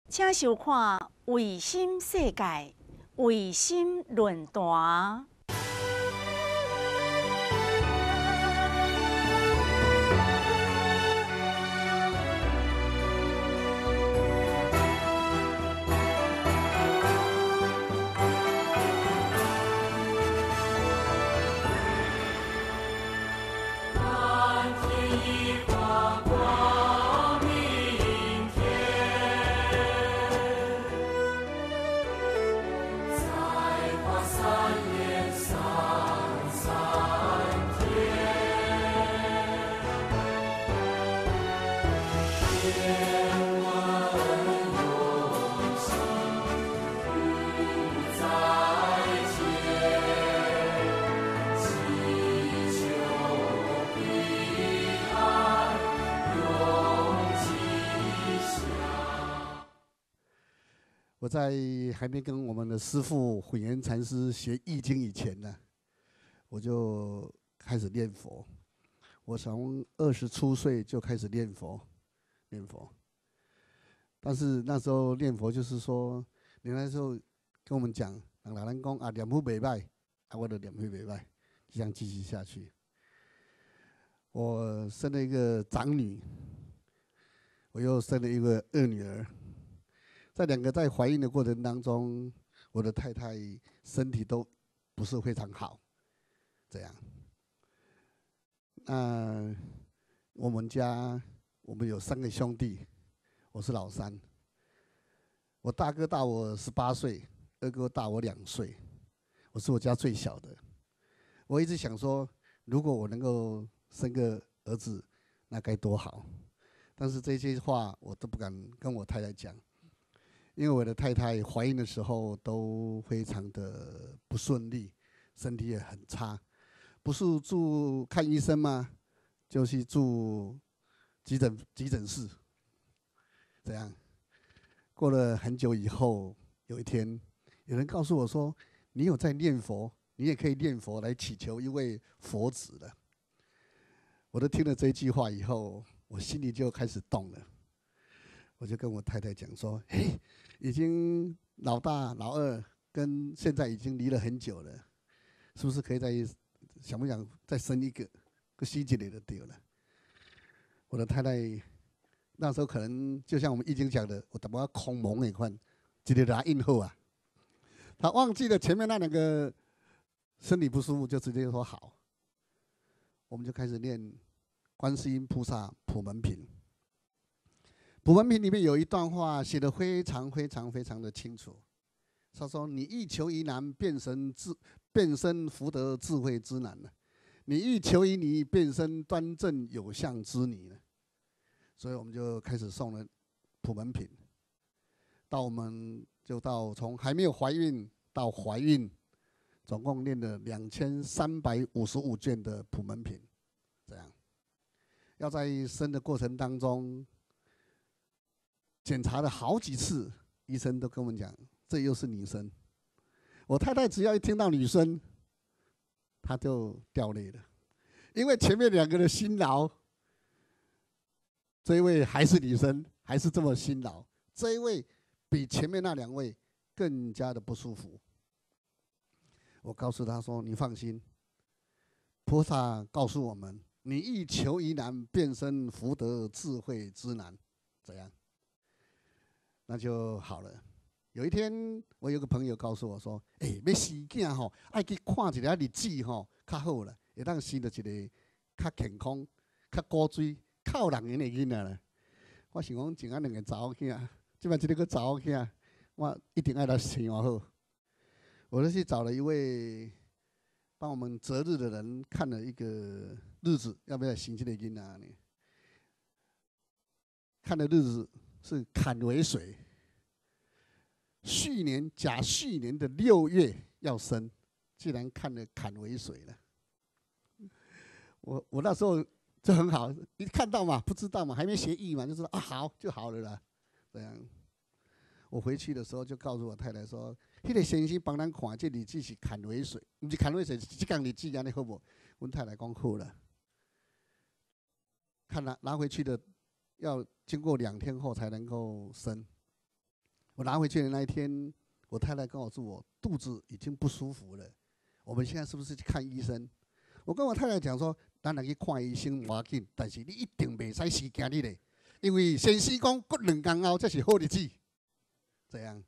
请收看《卫星世界》卫星论坛。 我在还没跟我们的师父混元禅师学易经以前呢，我就开始念佛。我从20出岁就开始念佛，但是那时候念佛就是说，你那时候跟我们讲，人老人讲啊，念佛袂歹，啊，我就念佛袂歹，就这样继续下去。我生了一个长女，我又生了一个二女儿。在两个在怀孕的过程当中，我的太太身体都不是非常好，这样。那我们有3个兄弟，我是老三。我大哥大我18岁，二哥大我2岁，我是我家最小的。我一直想说，如果我能够生个儿子，那该多好。但是这些话我都不敢跟我太太讲。因为我的太太怀孕的时候都非常的不顺利，身体也很差，不是住看医生吗？就去住急诊室，这样。过了很久以后，有一天，有人告诉我说：“你有在念佛，你也可以念佛来祈求一位佛子的。”我都听了这句话以后，我心里就开始动了。我就跟我太太讲说：“嘿，已经老大、老二跟现在已经离了很久了，是不是可以想不想再生一个细节里的对了？”我的太太那时候可能就像我们易经讲的，我怎么空蒙一款，一个来应后啊，她忘记了前面那2个身体不舒服，就直接说好。我们就开始念观世音菩萨普门品。普门品里面有一段话写得非常的清楚。他说：“你欲求于难，变身福德智慧之难呢；你欲求于尼，变身端正有相之尼呢。”所以我们就开始诵了普门品。我们就从还没有怀孕到怀孕，总共念了2355卷的普门品。这样，要在生的过程当中。检查了好几次，医生都跟我们讲，这又是女生。我太太只要一听到女生，她就掉泪了，因为前面2个的辛劳，这一位还是女生，还是这么辛劳，这一位比前面那2位更加的不舒服。我告诉她说：“你放心，菩萨告诉我们，你欲求于难，变身福德智慧之难，怎样？”那就好了。有一天，我有个朋友告诉我说：“要生囝吼，爱去看一下日子吼，较好啦，会当生到一个较健康、较古水、较有人缘的囡仔啦。”我想讲，前2个查某囝，即摆这个查某囝，我一定爱来生好。我就去找了一位帮我们择日的人，看了一个日子，要不要生这个囡仔呢？看的日子。是坎为水，甲戌年的6月要生，既然看了坎为水了，我那时候就很好，一看到嘛，不知道嘛，还没学艺嘛，就知道啊，好就好了啦。这样，我回去的时候就告诉我太太说：“那个先生帮咱看，这日子是坎为水，不是坎为水，这天日子安尼好不好？”我太太讲好了，看拿回去的。要经过2天后才能够生， 我拿回去的那一天，我太太跟我说我肚子已经不舒服了，我们现在是不是去看医生？我跟我太太讲说，咱来去看医生无要紧，但是你一定袂使时间日嘞，因为先生讲过2天后才是好日子。这样，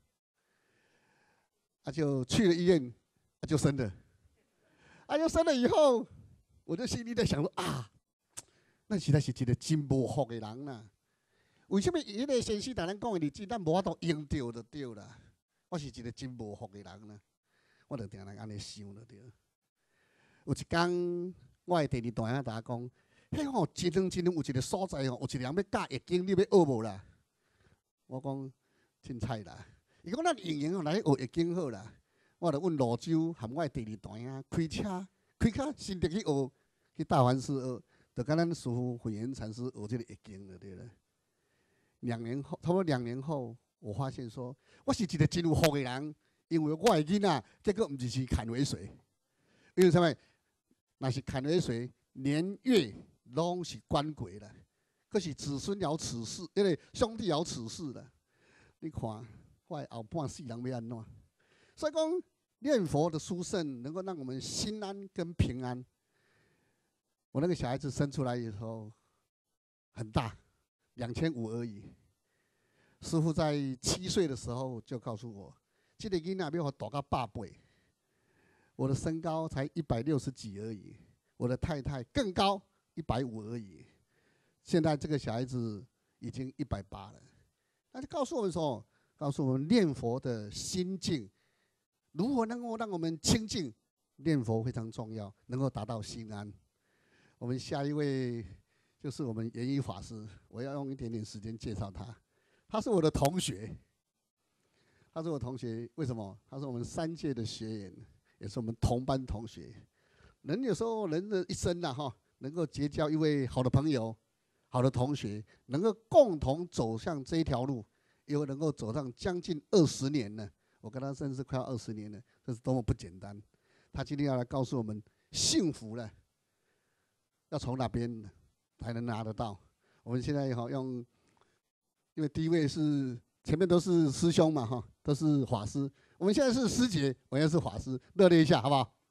就去了医院，就生了。就生了以后，我就心里在想说啊，咱实在是一个真无福的人啦。为什么迄个先生同咱讲的日子，咱无法度用到就对啦？我是一个真无福的人呢，我就定定安尼想就对。有一天，我的第二大兄甲我讲，迄吼真有一个所在吼，有一个人要教易经，你要学无啦？我讲凊彩啦。伊讲咱用用来学易经好啦。我就问泸州含我的第二大兄开车新竹去学，去大梵寺学，就跟咱师父慧远禅师学这个易经就对了。2年后，差不多2年后，我发现说，我是一个真有福的人，因为我的囡仔结果毋是坎尾水，因为什么？若是坎尾水，年月拢是官鬼啦，可是子孙了此事，因为兄弟了此事啦。你看，我的后半世人要安怎？所以讲，念佛的殊胜，能够让我们心安跟平安。我那个小孩子生出来以后，很大，2500而已。师父在7岁的时候就告诉我，这个囡仔要我大到100倍。我的身高才160几而已，我的太太更高，150而已。现在这个小孩子已经180了。那就告诉我们说，告诉我们念佛的心境，如何能够让我们清净？念佛非常重要，能够达到心安。我们下一位就是我们圆一法师，我要用一点点时间介绍他。他是我的同学，他是我同学，为什么？他是我们3届的学员，也是我们同班同学。人有时候人的一生呐，能够结交一位好的朋友、好的同学，能够共同走向这一条路，又能够走上将近20年了。我跟他认识快要20年了，这是多么不简单！他今天要来告诉我们，幸福了要从哪边才能拿得到？我们现在用，因为第一位是前面都是师兄嘛，都是法师。我们现在是师姐，我也是法师，热烈一下好不好？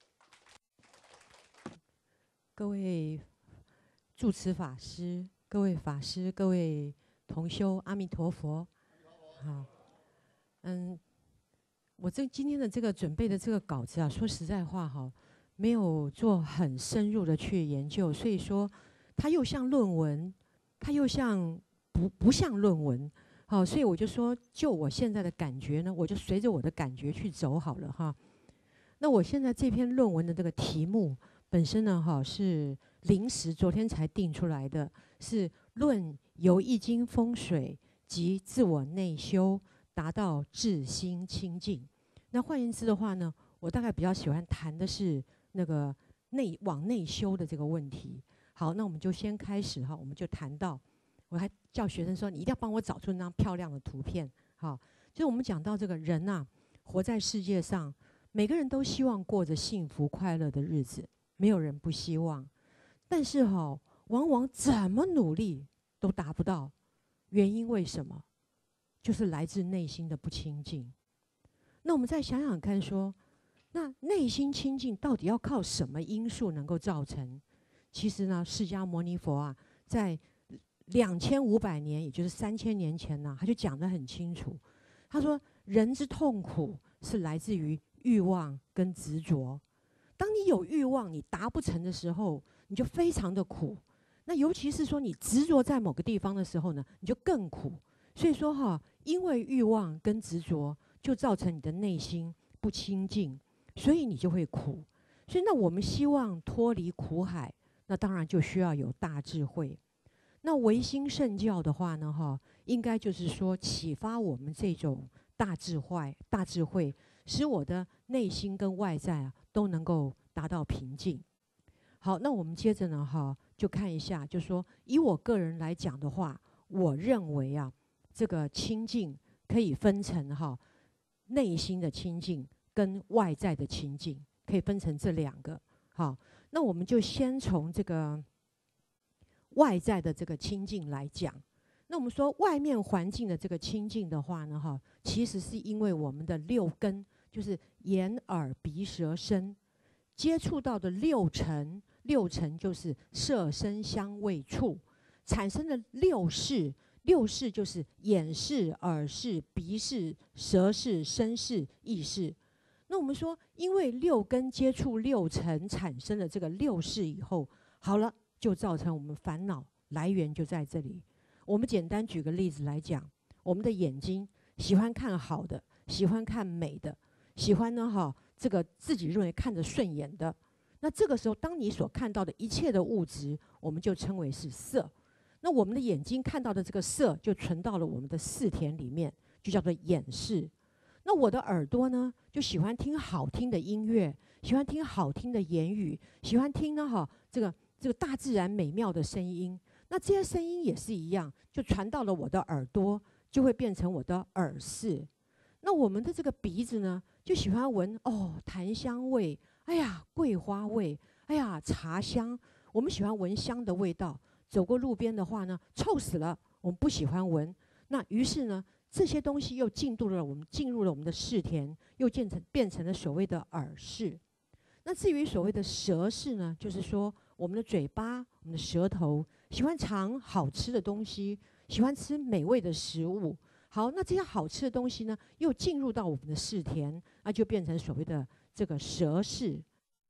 各位住持法师、各位法师、各位同修，阿弥陀佛。好，我今天的这个准备的这个稿子啊，说实在话没有做很深入的去研究，所以说它又像论文，它又像不像论文。好，所以我就说，就我现在的感觉呢，我就随着我的感觉去走好了哈。那我现在这篇论文的这个题目本身呢是临时昨天才定出来的，是论由易经风水及自我内修达到至心清净。那换言之的话呢，我大概比较喜欢谈的是那个往内修的这个问题。好，那我们就先开始我们就谈到，我还叫学生说，你一定要帮我找出那张漂亮的图片。好，就是我们讲到这个人啊，活在世界上，每个人都希望过着幸福快乐的日子，没有人不希望。但是往往怎么努力都达不到，原因为什么？就是来自内心的不清净。那我们再想想看说，那内心清净到底要靠什么因素能够造成？其实呢，释迦牟尼佛啊，在2500年，也就是3000年前呢，他就讲得很清楚。他说，人之痛苦是来自于欲望跟执着。当你有欲望，你达不成的时候，你就非常的苦。那尤其是说你执着在某个地方的时候呢，你就更苦。所以说因为欲望跟执着，就造成你的内心不清净，所以你就会苦。所以那我们希望脱离苦海，那当然就需要有大智慧。那唯心圣教的话呢，应该就是说启发我们这种大智慧，使我的内心跟外在都能够达到平静。好，那我们接着呢就看一下，就是说以我个人来讲的话，我认为这个清净可以分成内心的清净跟外在的清净，可以分成这2个。好，那我们就先从这个外在的这个清净来讲。 那我们说外面环境的这个清净的话呢，哈，其实是因为我们的六根，就是眼、耳、鼻、舌、身，接触到的六尘，六尘就是色、声、香、味、触，产生的六识，六识就是眼识、耳识、鼻识、舌识、身识、意识。那我们说，因为六根接触六尘，产生了这个六识以后，好了，就造成我们烦恼来源就在这里。我们简单举个例子来讲，我们的眼睛喜欢看好的，喜欢看美的，喜欢呢这个自己认为看着顺眼的。那这个时候，当你所看到的一切的物质，我们就称为是色。那我们的眼睛看到的这个色，就存到了我们的识田里面，就叫做眼识。那我的耳朵呢，就喜欢听好听的音乐，喜欢听好听的言语，喜欢听呢这个大自然美妙的声音。那这些声音也是一样，就传到了我的耳朵，就会变成我的耳识。那我们的这个鼻子呢，就喜欢闻檀香味，哎呀，桂花味，哎呀，茶香。我们喜欢闻香的味道。走过路边的话呢，臭死了，我们不喜欢闻。那于是呢，这些东西又进入了我们的识田，又变成了所谓的耳识。那至于所谓的舌识呢，就是说我们的嘴巴、我们的舌头喜欢尝好吃的东西，喜欢吃美味的食物。好，那这些好吃的东西呢，又进入到我们的识田，那就变成所谓的这个舌识。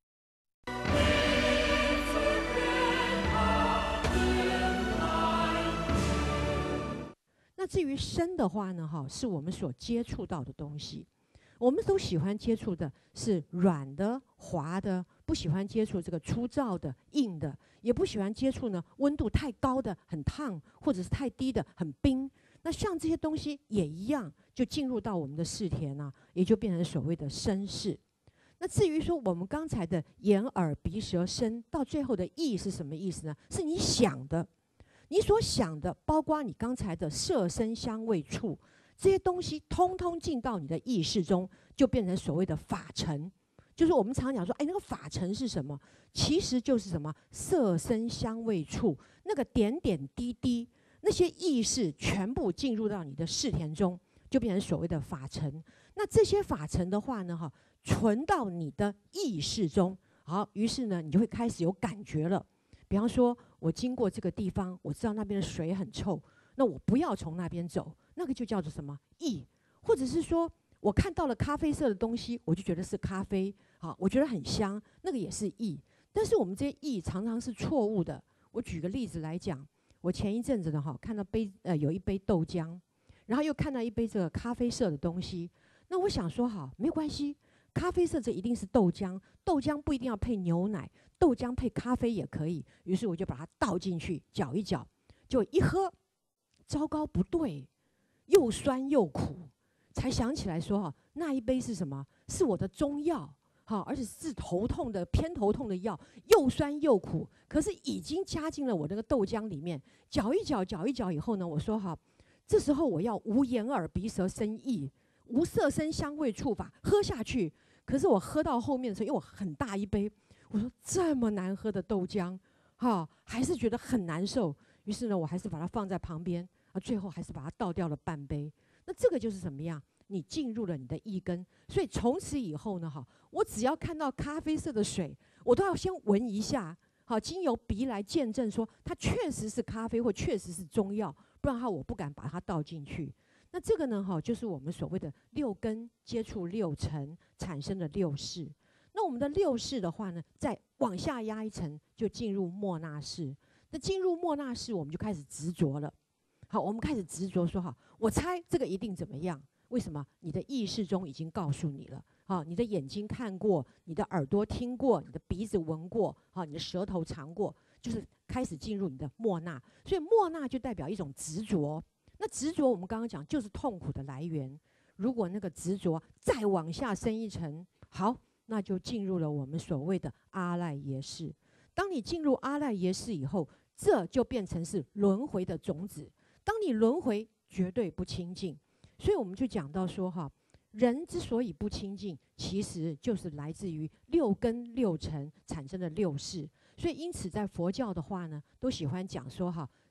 那至于身的话呢，是我们所接触到的东西。我们都喜欢接触的是软的、滑的，不喜欢接触这个粗糙的、硬的，也不喜欢接触呢温度太高的、很烫，或者是太低的、很冰。那像这些东西也一样，就进入到我们的识田啊，也就变成所谓的身识。那至于说我们刚才的眼、耳、鼻、舌、身，到最后的意是什么意思呢？是你想的。你所想的，包括你刚才的色、声、香、味、触，这些东西通通进到你的意识中，就变成所谓的法尘。就是我们常讲说，那个法尘是什么？其实就是什么色、声、香、味、触，那个点点滴滴，那些意识全部进入到你的识田中，就变成所谓的法尘。那这些法尘的话呢，存到你的意识中，好，于是呢，你就会开始有感觉了。比方说，我经过这个地方，我知道那边的水很臭，那我不要从那边走，那个就叫做什么意。或者是说我看到了咖啡色的东西，我就觉得是咖啡，好，我觉得很香，那个也是意。但是我们这些意常常是错误的。我举个例子来讲，我前一阵子呢，看到有一杯豆浆，然后又看到一杯这个咖啡色的东西，那我想说没关系，咖啡色这一定是豆浆，豆浆不一定要配牛奶。豆浆配咖啡也可以，于是我就把它倒进去搅一搅，就一喝，糟糕不对，又酸又苦，才想起来说那一杯是什么？是我的中药，而且是头痛的偏头痛的药，又酸又苦，可是已经加进了我那个豆浆里面，搅一搅搅一搅以后呢，我说这时候我要无眼耳鼻舌身意，无色声香味触法喝下去。可是我喝到后面的时候，因为我很大一杯。我说这么难喝的豆浆，还是觉得很难受。于是呢，我还是把它放在旁边，最后还是把它倒掉了半杯。那这个就是怎么样？你进入了你的意根，所以从此以后呢，我只要看到咖啡色的水，我都要先闻一下，经由鼻来见证说它确实是咖啡或确实是中药，不然我不敢把它倒进去。那这个呢，就是我们所谓的六根接触六尘产生的六识。那我们的六识的话呢，再往下压一层，就进入末那识。那进入末那识，我们就开始执着了。好，我们开始执着说我猜这个一定怎么样？为什么？你的意识中已经告诉你了。你的眼睛看过，你的耳朵听过，你的鼻子闻过，你的舌头尝过，就是开始进入你的末那。所以末那就代表一种执着。那执着我们刚刚讲就是痛苦的来源。如果那个执着再往下深一层，好。那就进入了我们所谓的阿赖耶识。当你进入阿赖耶识以后，这就变成是轮回的种子。当你轮回，绝对不清净。所以我们就讲到说人之所以不清净，其实就是来自于六根六尘产生的六识。所以因此在佛教的话呢，都喜欢讲说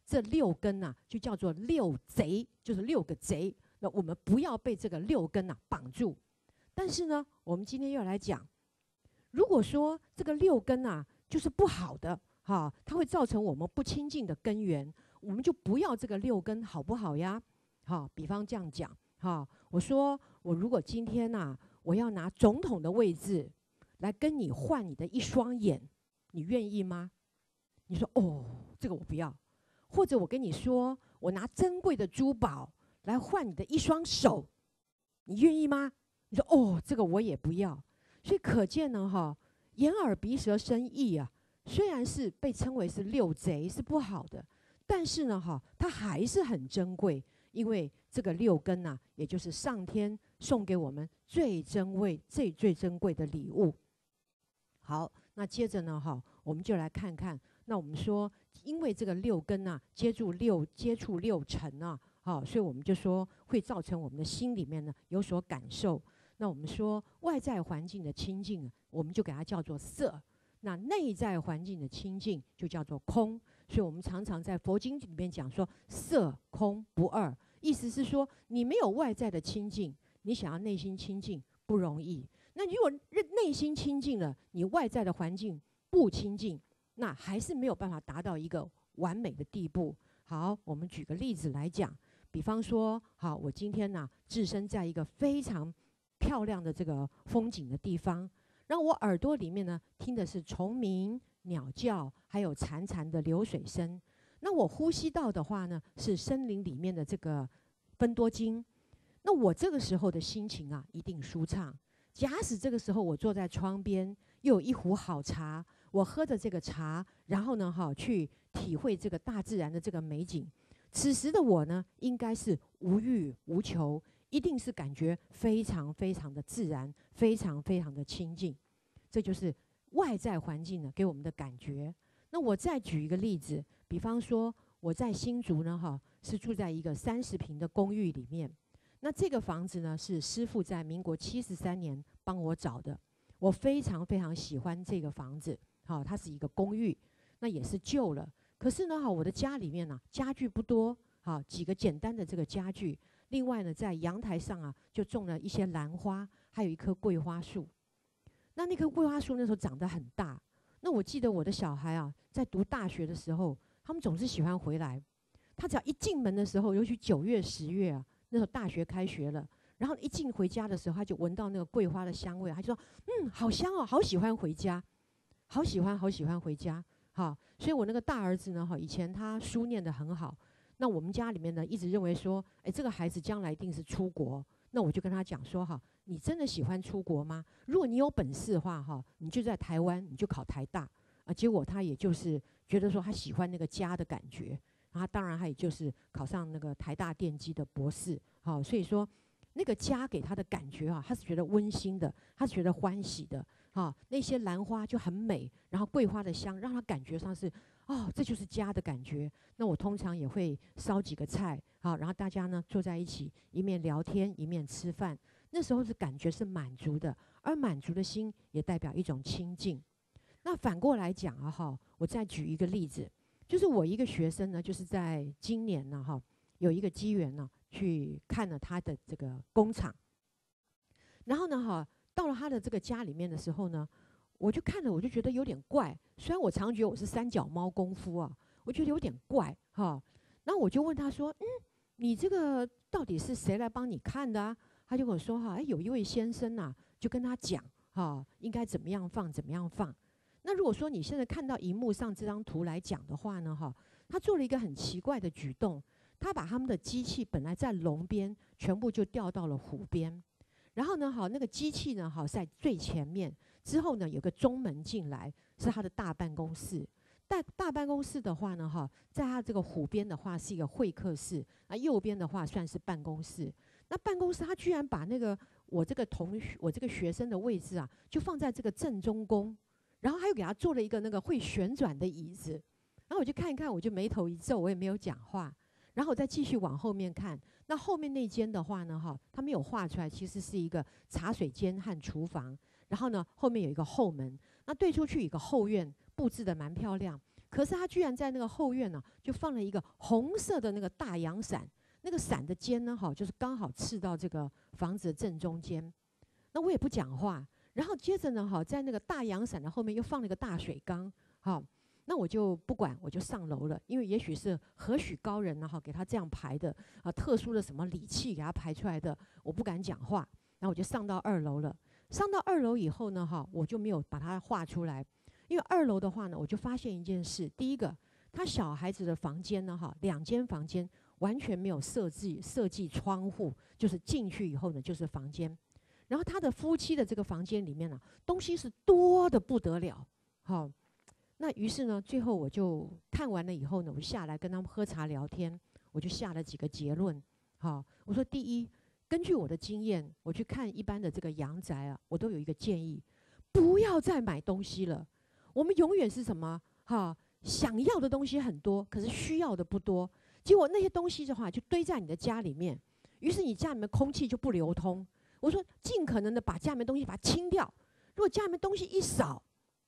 这6根啊，就叫做6贼，就是6个贼。那我们不要被这个6根啊绑住。但是呢，我们今天要来讲，如果说这个6根啊就是不好的，它会造成我们不清净的根源，我们就不要这个6根，好不好呀？比方这样讲，我说我如果今天啊，我要拿总统的位置来跟你换你的一双眼，你愿意吗？你说哦，这个我不要。或者我跟你说，我拿珍贵的珠宝来换你的一双手，你愿意吗？你说哦，这个我也不要。所以可见呢，眼耳鼻舌身意啊，虽然是被称为是6贼，是不好的，但是呢，它还是很珍贵，因为这个6根啊，也就是上天送给我们最珍贵、最珍贵的礼物。好，那接着呢，我们就来看看。那我们说，因为这个6根啊，接触6尘啊，所以我们就说会造成我们的心里面呢有所感受。那我们说外在环境的清净，我们就给它叫做色；那内在环境的清净就叫做空。所以我们常常在佛经里面讲说，色空不二，意思是说你没有外在的清净，你想要内心清净不容易。那如果内心清净了，你外在的环境不清净，那还是没有办法达到一个完美的地步。好，我们举个例子来讲，比方说，我今天呢，置身在一个非常漂亮的这个风景的地方，然后我耳朵里面呢听的是虫鸣、鸟叫，还有潺潺的流水声。那我呼吸到的话呢，是森林里面的这个芬多精。那我这个时候的心情啊，一定舒畅。假使这个时候我坐在窗边，又有一壶好茶，我喝着这个茶，然后呢，去体会这个大自然的这个美景。此时的我呢，应该是无欲无求，一定是感觉非常非常的自然，非常非常的清净。这就是外在环境呢给我们的感觉。那我再举一个例子，比方说我在新竹呢，是住在一个30坪的公寓里面。那这个房子呢，是师父在民国73年帮我找的。我非常非常喜欢这个房子，它是一个公寓，那也是旧了。可是呢，我的家里面呢，家具不多，几个简单的这个家具。另外呢，在阳台上啊，就种了一些兰花，还有一棵桂花树。那棵桂花树那时候长得很大。那我记得我的小孩啊，在读大学的时候，他们总是喜欢回来。他只要一进门的时候，尤其9月、10月啊，那时候大学开学了，然后一进回家的时候，他就闻到那个桂花的香味，他就说：“好香哦，好喜欢回家，好喜欢回家。”所以我那个大儿子呢，以前他书念得很好，那我们家里面呢一直认为说，这个孩子将来一定是出国。那我就跟他讲说，你真的喜欢出国吗？如果你有本事的话，你就在台湾，你就考台大啊。结果他也就是觉得说他喜欢那个家的感觉。然后当然他也就是考上那个台大电机的博士，所以说那个家给他的感觉他是觉得温馨的，他是觉得欢喜的，那些兰花就很美，然后桂花的香让他感觉上是这就是家的感觉。那我通常也会烧几个菜，然后大家呢坐在一起，一面聊天一面吃饭，那时候是感觉是满足的，而满足的心也代表一种清净。那反过来讲我再举一个例子。就是我一个学生呢，就是在今年呢，有一个机缘呢，去看了他的这个工厂。然后呢，到了他的这个家里面的时候呢，我就看了，我就觉得有点怪。虽然我常觉得我是三脚猫功夫啊，我觉得有点怪然后我就问他说：“你这个到底是谁来帮你看的啊？”他就跟我说有一位先生啊，就跟他讲应该怎么样放，怎么样放。那如果说你现在看到荧幕上这张图来讲的话呢，他做了一个很奇怪的举动，他把他们的机器本来在笼边，全部就调到了湖边。然后呢，那个机器呢，在最前面，之后呢有个中门进来，是他的大办公室。大办公室的话呢，在他这个湖边的话是一个会客室，那右边的话算是办公室。那办公室他居然把那个我这个学生的位置啊，就放在这个正中宫。然后还有给他做了一个那个会旋转的椅子，然后我就看一看，我就眉头一皱，我也没有讲话。然后我再继续往后面看，那后面那间的话呢，他没有画出来，其实是一个茶水间和厨房。然后呢，后面有一个后门，那对出去有一个后院，布置的蛮漂亮。 可是他居然在那个后院呢，就放了一个红色的那个大阳伞，那个伞的尖呢，就是刚好刺到这个房子的正中间。那我也不讲话，然后接着呢，在那个大阳伞的后面又放了一个大水缸，那我就不管，我就上楼了，因为也许是何许高人呢，给他这样排的特殊的什么礼器给他排出来的，我不敢讲话，然后我就上到2楼了。上到2楼以后呢，我就没有把它画出来。因为2楼的话呢，我就发现一件事。第一个，他小孩子的房间呢，2间房间完全没有设计窗户，就是进去以后呢就是房间。然后他的夫妻的这个房间里面呢，东西是多的不得了。那于是呢，最后我就看完了以后呢，我就下来跟他们喝茶聊天，我就下了几个结论。我说第一，根据我的经验，我去看一般的这个阳宅啊，我都有一个建议，不要再买东西了。我们永远是什么？想要的东西很多，可是需要的不多。结果那些东西的话，就堆在你的家里面，于是你家里面空气就不流通。我说，尽可能的把家里面东西把它清掉。如果家里面东西一少，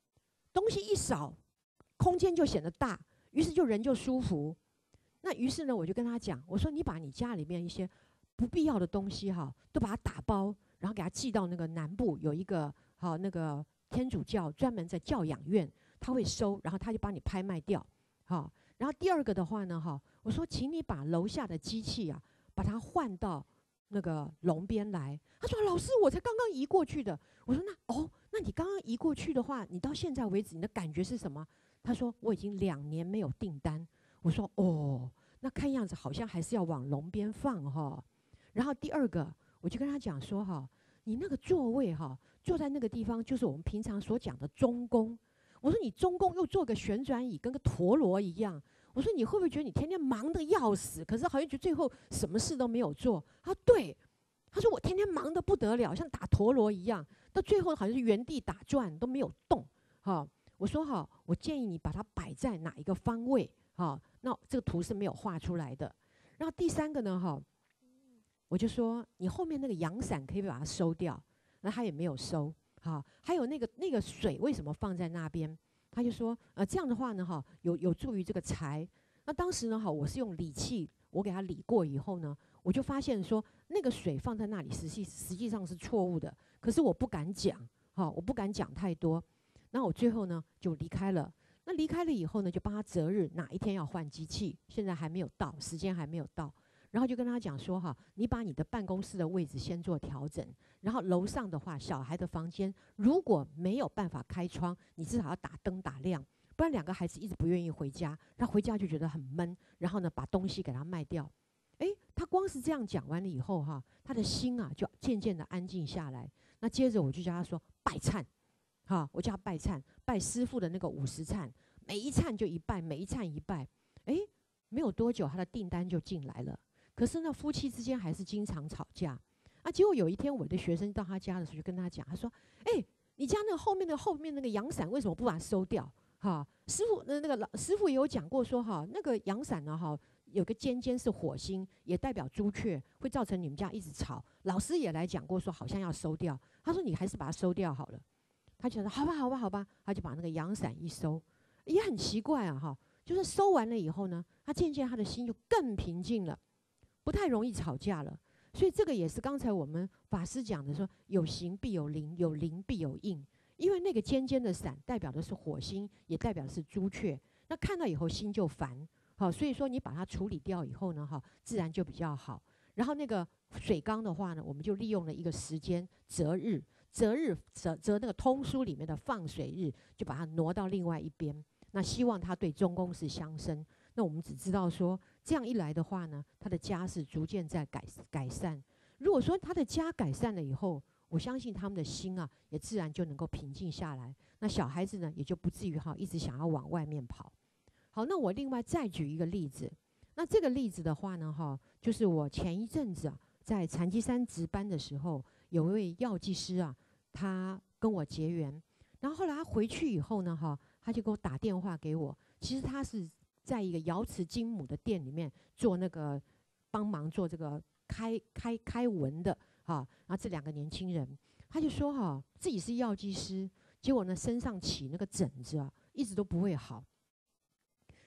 空间就显得大，于是人就舒服。那于是呢，我就跟他讲，我说你把你家里面一些不必要的东西都把它打包，然后给它寄到那个南部有一个那个天主教专门在教养院，他会收，然后他就帮你拍卖掉。然后第二个的话呢，我说请你把楼下的机器把它换到那个笼边来。他说老师，我才刚刚移过去的。我说那你刚刚移过去的话，你到现在为止你的感觉是什么？他说我已经2年没有订单。我说那看样子好像还是要往笼边放然后第二个，我就跟他讲说你那个座位坐在那个地方，就是我们平常所讲的中宫。我说你中宫又做个旋转椅，跟个陀螺一样。我说你会不会觉得你天天忙得要死，可是好像觉得最后什么事都没有做？他说对，他说我天天忙得不得了，像打陀螺一样，到最后好像是原地打转都没有动。我说我建议你把它摆在哪一个方位。那这个图是没有画出来的。然后第三个呢我就说你后面那个阳伞可以把它收掉。那他也没有收。还有那个水为什么放在那边？他就说这样的话呢有助于这个财。那当时呢我是用理器，我给他理过以后呢，我就发现说那个水放在那里实际上是错误的，可是我不敢讲我不敢讲太多。那我最后呢就离开了。那离开了以后呢，就帮他择日哪一天要换机器，现在还没有到，时间还没有到。然后就跟他讲说你把你的办公室的位置先做调整，然后楼上的话，小孩的房间如果没有办法开窗，你至少要打灯打亮，不然2个孩子一直不愿意回家，他回家就觉得很闷，然后呢把东西给他卖掉。他光是这样讲完了以后他的心就渐渐的安静下来。那接着我就叫他说拜忏。我叫他拜忏，拜师父的那个50忏，每一忏就1拜，每一忏1拜。没有多久，他的订单就进来了。可是呢，夫妻之间还是经常吵架。结果有一天，我的学生到他家的时候，就跟他讲，他说：“你家那个后面那个阳伞为什么不把它收掉？师父师父也有讲过说那个阳伞呢有个尖是火星，也代表朱雀，会造成你们家一直吵。老师也来讲过说好像要收掉。他说你还是把它收掉好了。”他就说好吧，他就把那个阳伞一收。也很奇怪就是收完了以后呢，他渐渐他的心就更平静了，不太容易吵架了。所以这个也是刚才我们法师讲的说，有形必有灵，有灵必有应。因为那个尖的伞代表的是火星，也代表的是朱雀。那看到以后心就烦，所以说你把它处理掉以后呢自然就比较好。然后那个水缸的话呢，我们就利用了一个时间择日那个通书里面的放水日，就把它挪到另外一边。那希望他对中宫是相生。那我们只知道说，这样一来的话呢，他的家是逐渐在改善。如果说他的家改善了以后，我相信他们的心也自然就能够平静下来。那小孩子呢，也就不至于一直想要往外面跑。好，那我另外再举一个例子。那这个例子的话呢就是我前一阵子在禅机山值班的时候，有一位药剂师他跟我结缘。然后后来他回去以后呢他就给我打电话给我。其实他是在一个瑶池金母的店里面做那个帮忙做这个开文的然后这2个年轻人，他就说自己是药剂师，结果呢身上起那个疹子一直都不会好。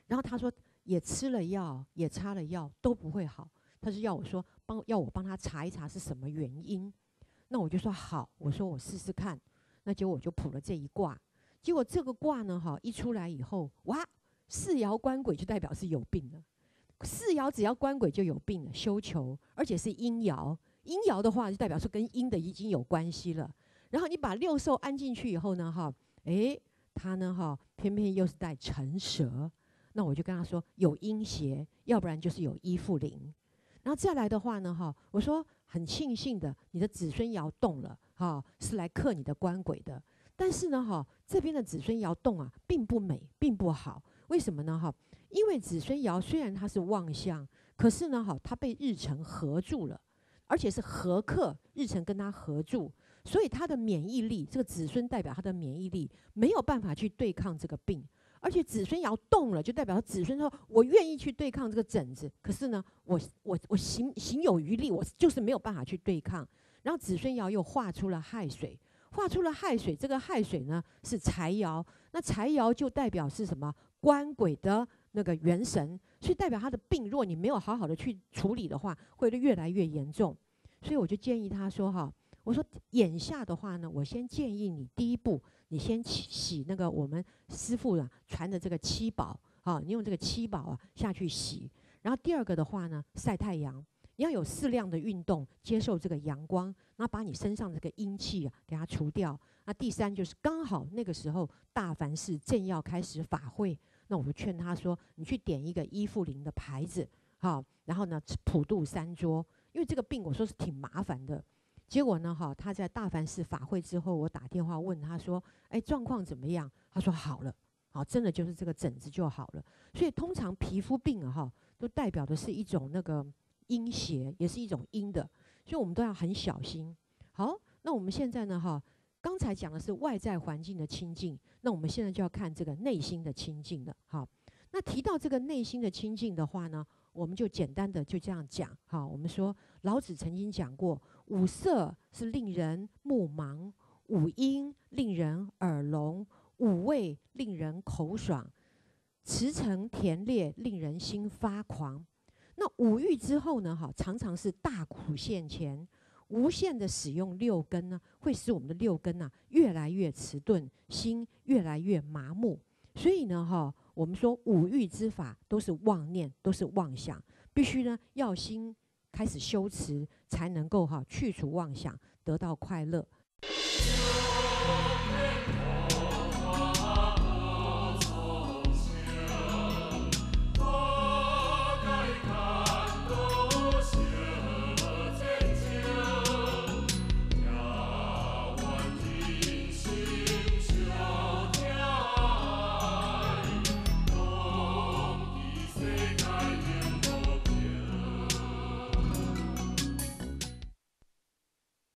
然后他说也吃了药，也擦了药都不会好，他是要我帮他查一查是什么原因。那我就说好，我说我试试看。那结果我就卜了这一卦，结果这个卦呢一出来以后，哇，4爻官鬼就代表是有病了。4爻只要官鬼就有病了，休囚，而且是阴爻。阴爻的话就代表说跟阴的已经有关系了。然后你把六兽安进去以后呢他呢偏偏又是带辰蛇，那我就跟他说有阴邪，要不然就是有依附灵。然后再来的话呢我说很庆幸的，你的子孙爻动了是来克你的官鬼的。但是呢这边的子孙爻动啊，并不美，并不好。为什么呢因为子孙爻虽然它是旺相，可是呢它被日辰合住了，而且是合克，日辰跟它合住，所以他的免疫力，这个子孙代表他的免疫力没有办法去对抗这个病。而且子孙爻动了，就代表子孙说我愿意去对抗这个疹子，可是呢我行有余力，我就是没有办法去对抗。然后子孙爻又画出了亥水，这个亥水呢是财爻，那财爻就代表是什么？官鬼的那个元神，所以代表他的病，如果你没有好好的去处理的话，会越来越严重。所以我就建议他说我说眼下的话呢，我先建议你第一步，你先洗那个我们师父传的这个七宝你用这个七宝下去洗。然后第二个的话呢，晒太阳，你要有适量的运动，接受这个阳光，然后把你身上这个阴气给它除掉。那第三就是刚好那个时候大梵寺正要开始法会，那我就劝他说，你去点一个依附灵的牌子然后呢普度3桌，因为这个病我说是挺麻烦的。结果呢他在大梵寺法会之后，我打电话问他说状况怎么样？他说好了，真的就是这个疹子就好了。所以通常皮肤病都代表的是一种那个阴邪，也是一种阴的，所以我们都要很小心。好，那我们现在呢刚才讲的是外在环境的清净，那我们现在就要看这个内心的清净了。那提到这个内心的清净的话呢，我们就简单的就这样讲我们说老子曾经讲过，5色是令人目盲，5音令人耳聋，5味令人口爽，驰骋田猎令人心发狂。那5欲之后呢常常是大苦现前，无限的使用6根呢，会使我们的6根越来越迟钝，心越来越麻木。所以呢我们说5欲之法都是妄念，都是妄想，必须呢要心开始修持，才能够去除妄想，得到快乐。